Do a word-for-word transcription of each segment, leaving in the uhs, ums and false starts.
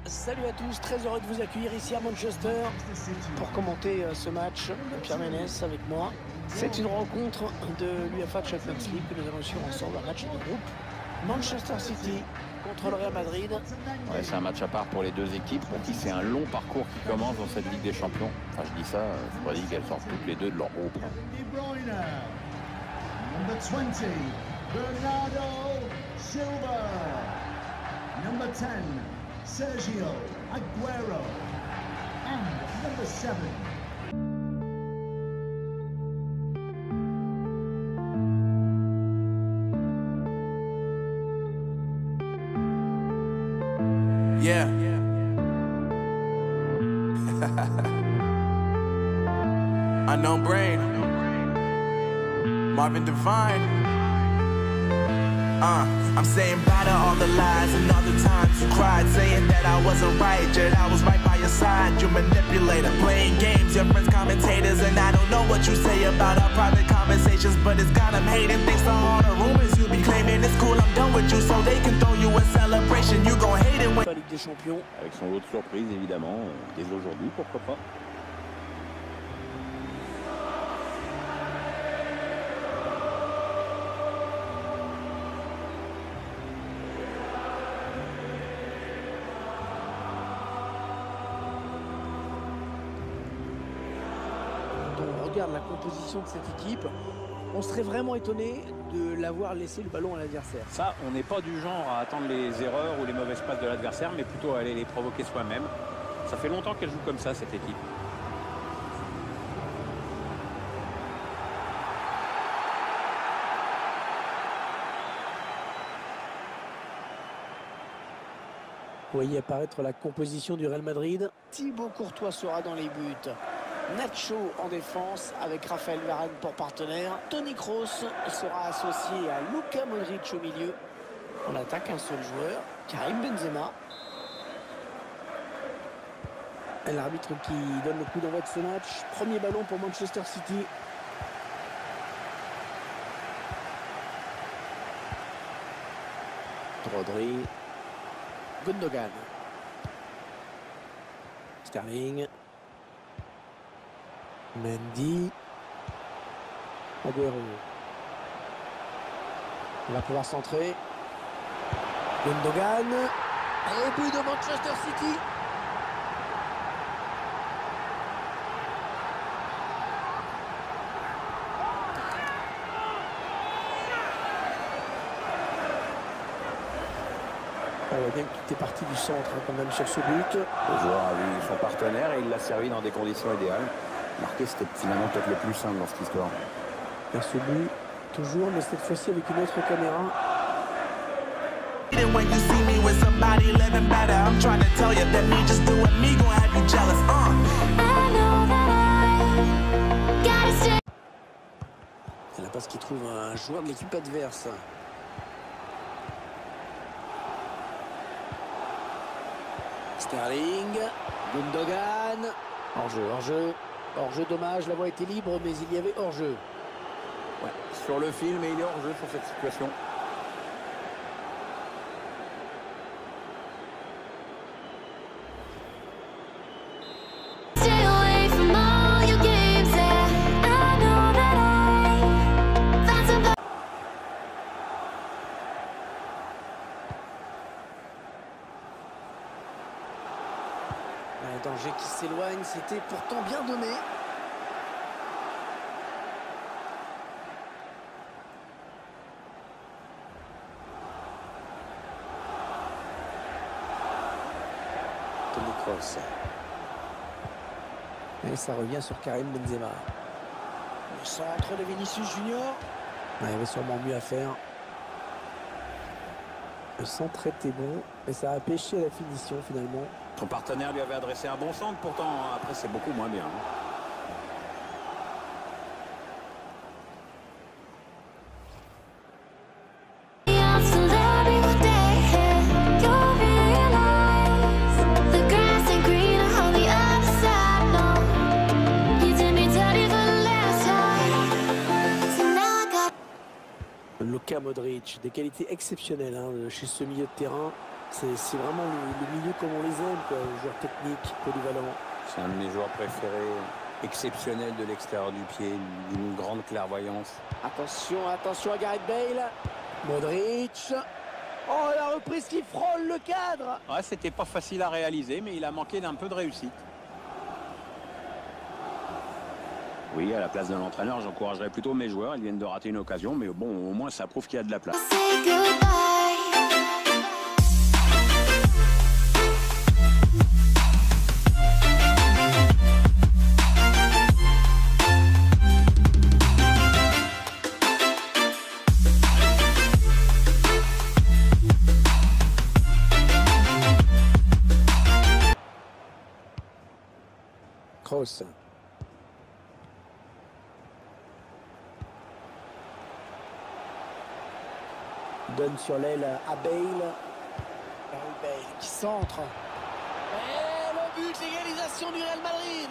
Salut à tous, très heureux de vous accueillir ici à Manchester pour commenter ce match de Pierre Ménès avec moi. C'est une rencontre de l'U E F A Champions League que nous allons suivre ensemble, un match de groupe. Manchester City contre le Real Madrid. Ouais, c'est un match à part pour les deux équipes, pour qui c'est un long parcours qui commence dans cette Ligue des Champions. Enfin, je dis ça, je voudrais dire qu'elles sortent toutes les deux de leur groupe. Number twenty, Bernardo Silva. Number ten, Sergio Aguero. And number seven. Yeah. Unknown Brain. Marvin Devine. Uh, I'm saying bye to all the lies and all the times you cried, saying that I wasn't right, yet I was right by your side. You manipulator, playing games, your friends commentators, and I don't know what you say about our private conversations, but it's got them hating. Thanks to all the rumors you be claiming. It's cool, I'm done with you, so they can throw you a celebration. You gon' hate it when. Ligue des Champions. Avec son lot de surprises, évidemment, dès aujourd'hui, pourquoi pas. On regarde la composition de cette équipe, on serait vraiment étonné de l'avoir laissé le ballon à l'adversaire. Ça, on n'est pas du genre à attendre les erreurs ou les mauvaises passes de l'adversaire, mais plutôt à aller les provoquer soi-même. Ça fait longtemps qu'elle joue comme ça, cette équipe. Vous voyez apparaître la composition du Real Madrid. Thibaut Courtois sera dans les buts. Nacho en défense avec Raphaël Varane pour partenaire. Toni Kroos sera associé à Luka Modric au milieu. On attaque un seul joueur, Karim Benzema. L'arbitre qui donne le coup d'envoi de ce match. Premier ballon pour Manchester City. Rodri. Gundogan. Sterling. Mendy. Aguero. On va pouvoir centrer. Gundogan. Et but de Manchester City. On voit bien que tout est parti du centre hein, quand même sur ce but. Le joueur a vu son partenaire et il l'a servi dans des conditions idéales. Marquer, c'était finalement peut-être le plus simple dans cette histoire. Et ce but, toujours, mais cette fois-ci avec une autre caméra. C'est la passe qui trouve un joueur de l'équipe adverse. Sterling, Gundogan, hors-jeu, hors-jeu, hors-jeu dommage, la voie était libre, mais il y avait hors-jeu. Ouais, sur le film, et il est hors-jeu sur cette situation. Un danger qui s'éloigne, c'était pourtant bien donné. Toni Kroos. Et ça revient sur Karim Benzema. Le centre de Vinicius Junior. Il y avait sûrement mieux à faire. Le centre était bon, mais ça a pêché à la finition finalement. Son partenaire lui avait adressé un bon centre, pourtant après c'est beaucoup moins bien. Luka Modric, des qualités exceptionnelles hein, chez ce milieu de terrain. C'est vraiment le, le milieu comme on les aime, quoi. Joueur technique, polyvalent. C'est un de mes joueurs préférés, exceptionnel de l'extérieur du pied, d'une grande clairvoyance. Attention, attention à Gareth Bale. Modric. Oh, la reprise qui frôle le cadre. Ouais, c'était pas facile à réaliser, mais il a manqué d'un peu de réussite. Oui, à la place de l'entraîneur, j'encouragerais plutôt mes joueurs. Ils viennent de rater une occasion, mais bon, au moins ça prouve qu'il y a de la place. Kroos. Donne sur l'aile à Bale. Bale qui centre. Et le but, l'égalisation du Real Madrid.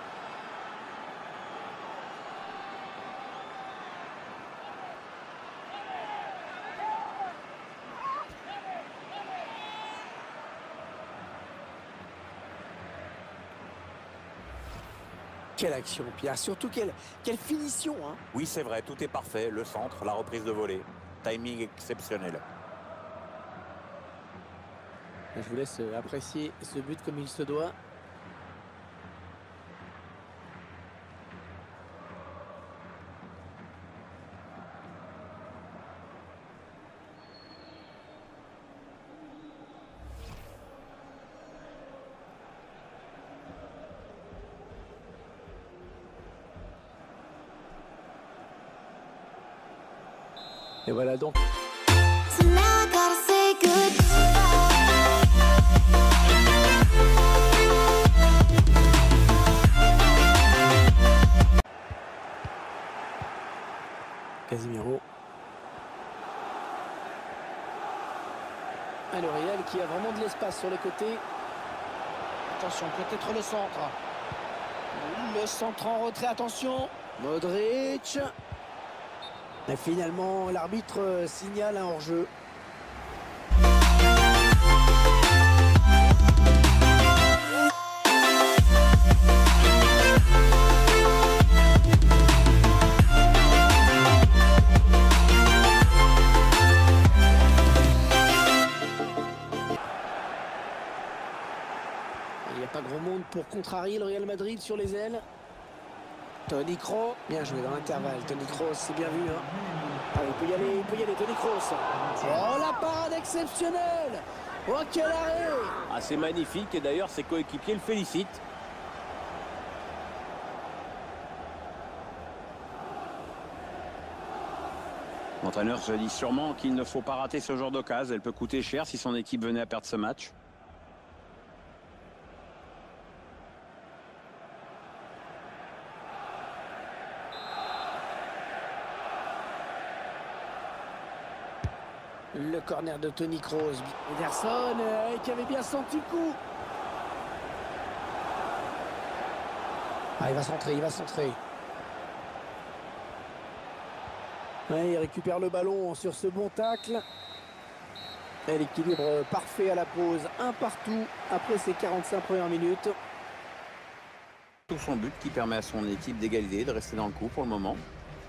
Quelle action, Pierre. Surtout quelle, quelle finition. Hein. Oui, c'est vrai, tout est parfait. Le centre, la reprise de volée. Timing exceptionnel. Je vous laisse apprécier ce but comme il se doit. Et voilà donc. So now I gotta say goodbye. Casemiro. Ah, le Real qui a vraiment de l'espace sur les côtés. Attention, peut-être le centre. Le centre en retrait, attention. Modric. Et finalement, l'arbitre signale un hors-jeu. Il n'y a pas grand monde pour contrarier le Real Madrid sur les ailes. Toni Kroos, bien joué dans l'intervalle. Toni Kroos, c'est bien vu. Hein. Allez, il peut y aller, il peut y aller, Toni Kroos. Oh, la parade exceptionnelle. Oh, quel arrêt. Ah, c'est magnifique et d'ailleurs ses coéquipiers le félicitent. L'entraîneur se dit sûrement qu'il ne faut pas rater ce genre d'occasion. Elle peut coûter cher si son équipe venait à perdre ce match. Le corner de Toni Kroos. Ederson euh, qui avait bien senti le coup. Ah, il va centrer, il va centrer. Ouais, il récupère le ballon sur ce bon tacle. Et l'équilibre parfait à la pause. Un partout après ces quarante-cinq premières minutes. Tout son but qui permet à son équipe d'égaliser, de rester dans le coup pour le moment.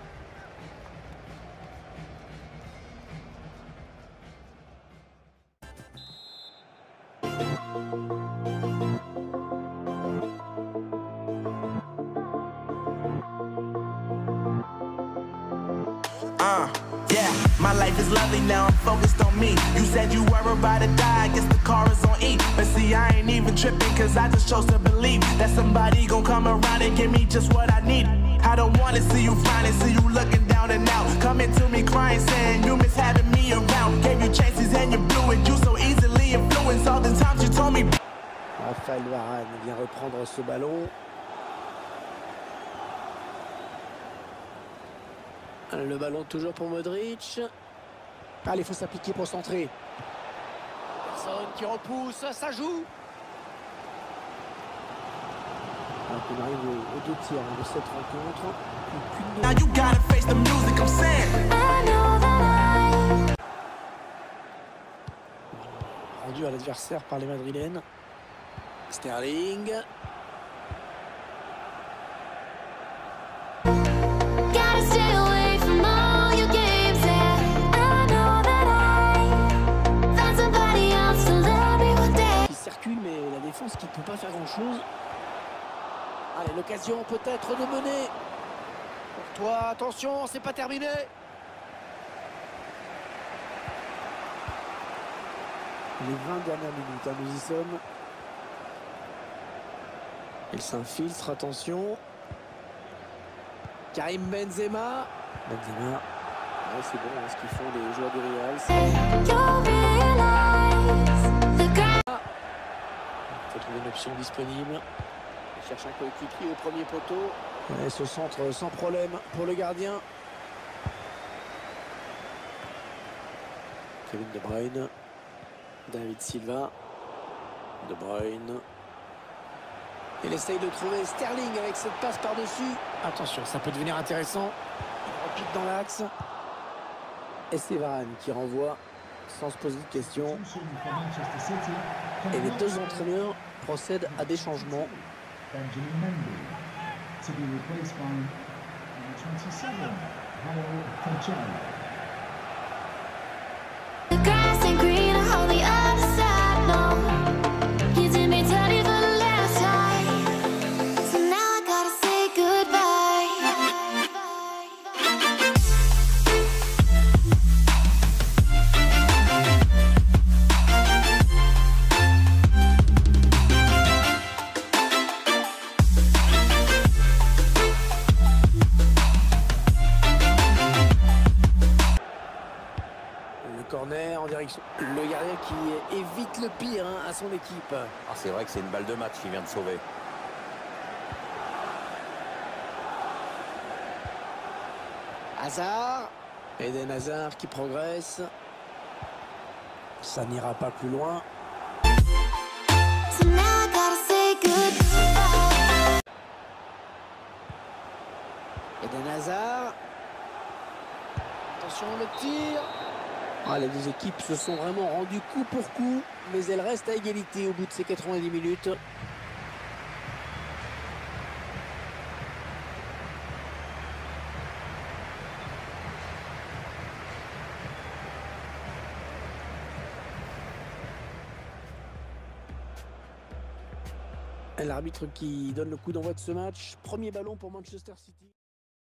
Uh, yeah, my life is lovely now, I'm focused on me. You said you were about to die, I guess the car is on E. But see, I ain't even tripping, cause I just chose to believe that somebody gon' come around and give me just what I need. I don't wanna see you finally, see you looking down and out. Coming to me crying, saying you miss having me around. Gave you chances and you blew it, you so easily influenced. All the times you told me. Raphaël Varane vient reprendre ce ballon. Le ballon toujours pour Modric. Allez, il faut s'appliquer pour centrer. Personne qui repousse, ça joue. Donc on arrive aux, aux deux tiers de cette rencontre. Now you gotta face the music, I'm saying. Rendu à l'adversaire par les Madrilènes. Sterling. Gotta stay away from all your games. Yeah, I know that I found somebody else to love me one day. Qui circule, mais la défense qui ne peut pas faire grand-chose. Allez, l'occasion peut-être de mener. Pour toi, attention, c'est pas terminé. Les vingt dernières minutes, hein, nous y sommes. Il s'infiltre, attention. Karim Benzema. Benzema. Ouais, c'est bon, hein, ce qu'ils font les joueurs du Real. You'll realize the ground. Il faut trouver une option disponible. Il cherche un coéquipier au premier poteau. Ouais, ce centre sans problème pour le gardien. Kevin De Bruyne. David Silva. De Bruyne. Il essaye de trouver Sterling avec cette passe par-dessus. Attention, ça peut devenir intéressant. Il repique dans l'axe. Et c'est Varane qui renvoie sans se poser de questions. Et les deux entraîneurs procèdent à des changements. Benjamin Mendy to be replaced by number twenty-seven, Harold Conchel. The grass ain't green on the other side, no. You did me dirty for the last time, so now I gotta say goodbye. Le corner en direction. Le gardien qui évite le pire hein, à son équipe. Ah, c'est vrai que c'est une balle de match qui vient de sauver. Hazard. Eden Hazard qui progresse. Ça n'ira pas plus loin. So now I gotta say goodbye. Eden Hazard. Attention le tir. Ah, les deux équipes se sont vraiment rendues coup pour coup, mais elles restent à égalité au bout de ces quatre-vingt-dix minutes. L'arbitre qui donne le coup d'envoi de ce match. Premier ballon pour Manchester City.